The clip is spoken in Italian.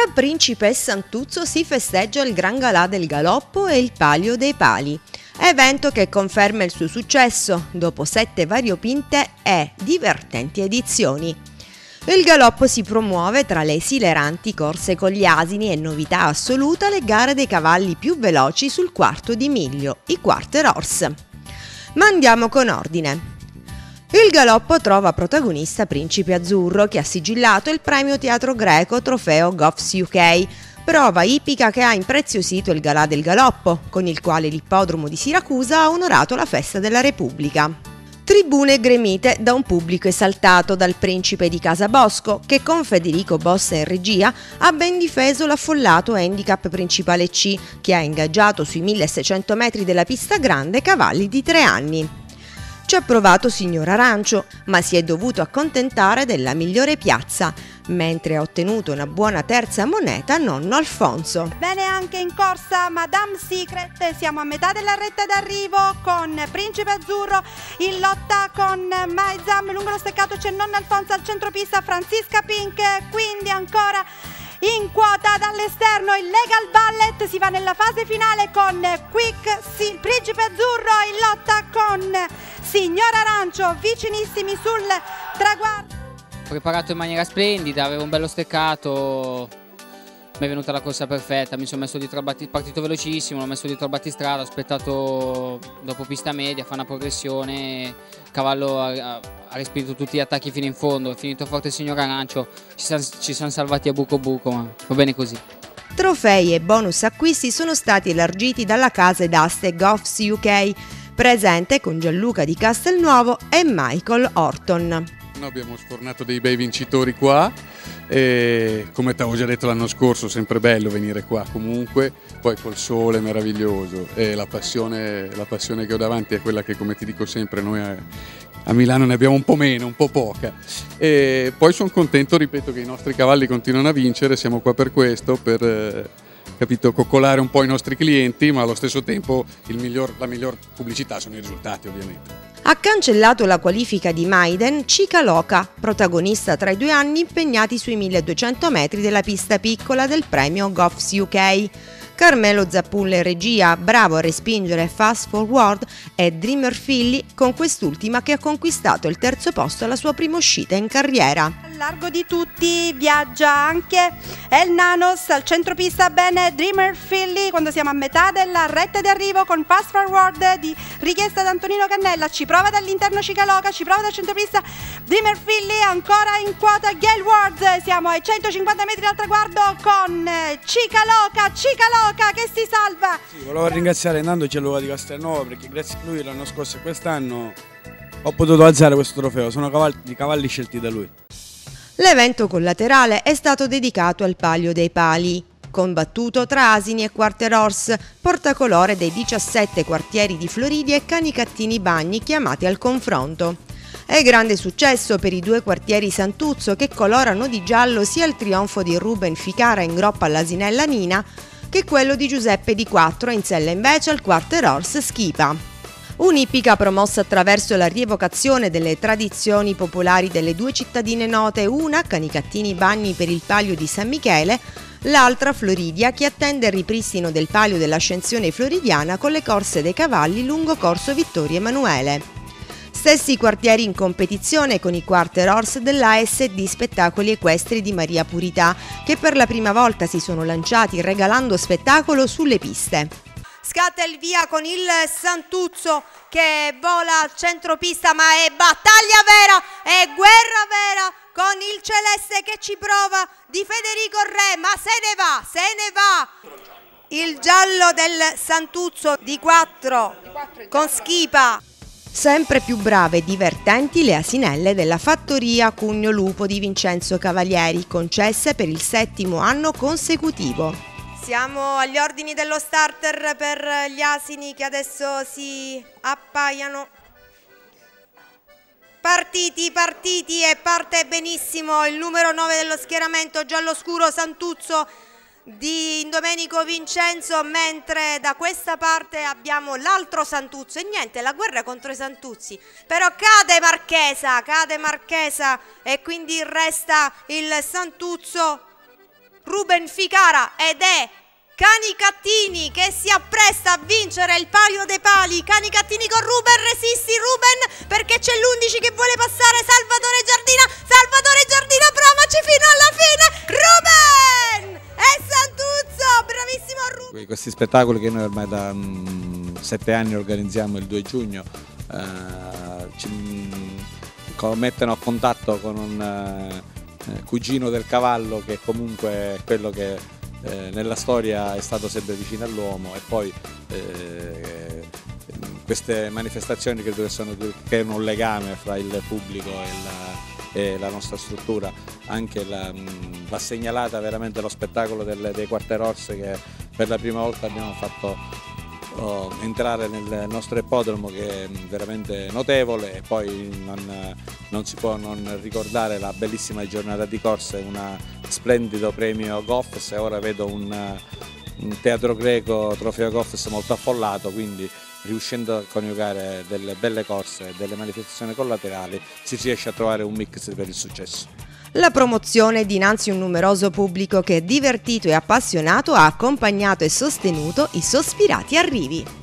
Tra Principe e Santuzzo si festeggia il Gran Galà del Galoppo e il Palio dei Pali, evento che conferma il suo successo dopo 7 variopinte e divertenti edizioni. Il galoppo si promuove tra le esileranti corse con gli asini e novità assoluta le gare dei cavalli più veloci sul quarto di miglio, i quarter horse. Ma andiamo con ordine. Il galoppo trova protagonista Principe Azzurro, che ha sigillato il premio Teatro Greco Trofeo Goffs UK, prova ippica che ha impreziosito il Galà del Galoppo, con il quale l'ippodromo di Siracusa ha onorato la festa della Repubblica. Tribune gremite da un pubblico esaltato dal Principe di Casabosco, che con Federico Bossa in regia ha ben difeso l'affollato handicap Principale C, che ha ingaggiato sui 1600 metri della pista grande cavalli di 3 anni. Ci ha provato Signor Arancio, ma si è dovuto accontentare della migliore piazza, mentre ha ottenuto una buona terza moneta nonno Alfonso. Bene anche in corsa Madame Secret, siamo a metà della retta d'arrivo con Principe Azzurro in lotta con Maizam, lungo lo steccato c'è nonno Alfonso, al centropista Francisca Pink, quindi ancora in quota dall'esterno il Legal Ballet, si va nella fase finale con Principe Azzurro in lotta con Signor Arancio, vicinissimi sul traguardo. Preparato in maniera splendida, avevo un bello steccato, mi è venuta la corsa perfetta, mi sono messo dietro partito velocissimo, l'ho messo dietro al battistrada, ho aspettato dopo pista media, fa una progressione, il cavallo ha respinto tutti gli attacchi fino in fondo, è finito forte il Signor Arancio, ci siamo salvati a buco ma va bene così. Trofei e bonus acquisti sono stati elargiti dalla casa d'aste Goffs UK, presente con Gianluca di Castelnuovo e Michael Horton. Noi abbiamo sfornato dei bei vincitori qua e come ti avevo già detto l'anno scorso, sempre bello venire qua comunque, poi col sole meraviglioso e la passione che ho davanti è quella che, come ti dico sempre, noi a Milano ne abbiamo un po' meno, un po' poca, e poi sono contento, ripeto, che i nostri cavalli continuano a vincere, siamo qua per questo, per coccolare un po' i nostri clienti, ma allo stesso tempo la miglior pubblicità sono i risultati, ovviamente. Ha cancellato la qualifica di Maiden Cica Loca, protagonista tra i 2 anni impegnati sui 1200 metri della pista piccola del premio Goffs UK. Carmelo Zappulla in regia, bravo a respingere Fast Forward, e Dreamer Filly, con quest'ultima che ha conquistato il 3° posto alla sua prima uscita in carriera. Al largo di tutti viaggia anche El Nanos, al centropista bene Dreamer Filly quando siamo a metà della retta di arrivo con Fast Forward di richiesta da Antonino Cannella, ci prova dall'interno Cicaloca, ci prova dal centropista Dreamer Filly, ancora in quota Gail Ward, siamo ai 150 metri dal traguardo con Cicaloca che si salva. Sì, volevo ringraziare Nando Gianluca di Castelnuovo perché grazie a lui l'anno scorso e quest'anno ho potuto alzare questo trofeo, sono cavalli scelti da lui. L'evento collaterale è stato dedicato al Palio dei Pali, combattuto tra asini e quarter horse, portacolore dei 17 quartieri di Floridia e Canicattini Bagni chiamati al confronto. È grande successo per i 2 quartieri Santuzzo che colorano di giallo sia il trionfo di Ruben Ficara in groppa all'asinella Nina che quello di Giuseppe Di Quattro, in sella invece al quarter horse Schipa. Un'ippica promossa attraverso la rievocazione delle tradizioni popolari delle 2 cittadine note, una Canicattini Bagni per il Palio di San Michele, l'altra Floridia che attende il ripristino del Palio dell'Ascensione Floridiana con le corse dei cavalli lungo corso Vittorio Emanuele. Stessi quartieri in competizione con i quarter horse dell'ASD Spettacoli Equestri di Maria Purità, che per la prima volta si sono lanciati regalando spettacolo sulle piste. Scatta il via con il Santuzzo che vola al centropista, ma è battaglia vera, è guerra vera con il Celeste che ci prova di Federico Re, ma se ne va. Il giallo del Santuzzo di 4 con Schipa. Sempre più brave e divertenti le asinelle della fattoria Cugno Lupo di Vincenzo Cavalieri, concesse per il 7° anno consecutivo. Siamo agli ordini dello starter per gli asini che adesso si appaiano. Partiti e parte benissimo il numero 9 dello schieramento giallo scuro Santuzzo di Domenico Vincenzo, mentre da questa parte abbiamo l'altro Santuzzo e niente, la guerra contro i Santuzzi, però cade Marchesa e quindi resta il Santuzzo Ruben Ficara ed è Canicattini che si appresta a vincere il palio dei pali. Canicattini con Ruben, resisti Ruben perché c'è l'11 che vuole passare, Salvatore Giardina provaci fino alla fine, Ruben e Santuzzo, bravissimo Ruben. Questi spettacoli che noi ormai da 7 anni organizziamo il 2 giugno ci mettono a contatto con un cugino del cavallo che comunque è quello che nella storia è stato sempre vicino all'uomo, e poi queste manifestazioni credo che creano un legame fra il pubblico e la nostra struttura. Anche va segnalata veramente lo spettacolo dei Quarterhorse, che per la prima volta abbiamo fatto entrare nel nostro ippodromo, che è veramente notevole, e poi non si può non ricordare la bellissima giornata di corsa, un splendido premio Goffes, e ora vedo un teatro greco trofeo Goffes molto affollato, quindi riuscendo a coniugare delle belle corse e delle manifestazioni collaterali si riesce a trovare un mix per il successo. La promozione dinanzi a un numeroso pubblico che, divertito e appassionato, ha accompagnato e sostenuto i sospirati arrivi.